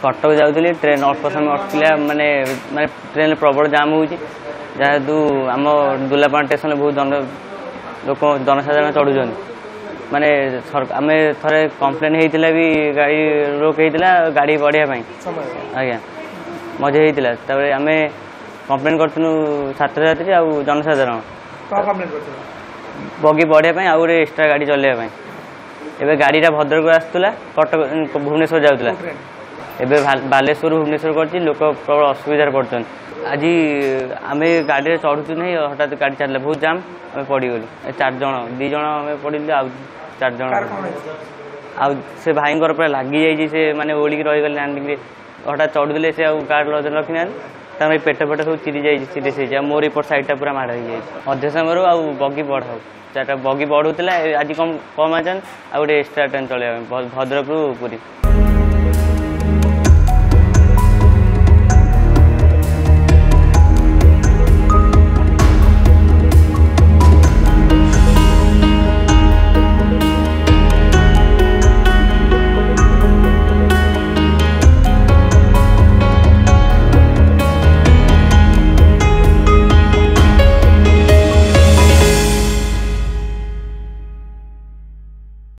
कटक जाऊँगी ट्रेन अल्प समय अटकिला माने माने ट्रेन प्रबल जाम हो जेहेतु आम दुलापाण स्टेशन बहुत लोक जनसाधारण चढ़ुं माने आम थे कम्प्लेन होता भी गाड़ी रोक होता गाड़ी बढ़िया आज्ञा मजा होता आम कम्प्लेन करूँ छात्र छात्री आ जनसाधारण बगी बढ़िया आउ गोटे एक्सट्रा गाड़ी चलवाई एवं गाड़ीटा भद्रक आसूला कटक भुवनेश्वर जाऊला एवं बालेश्वर भुवनेश्वर कर लोक प्रबल असुविधार पड़ते आज आम गाड़ी चढ़ुचु नहीं हठात गाड़ी चलला बहुत जाम आम पड़गलु 4 जन 2 जन आम पड़े आउ 4 जन आ से भाई पूरा लगी जाइए से मैंने ओलिक रहीगले लैंडिंग हठात चढ़ुले से गार्ड रखी ना तक पेट फेट सब चिरी जाइए सीरियस हो मोर एपट साइडटा पूरा माड़ हो जाए अधे समय आ बगी बढ़ाऊ 4टा बगी बढ़ुला आज कम आचन आ गए एक्सट्रा ट्रेन चलवा भद्रक पुरी।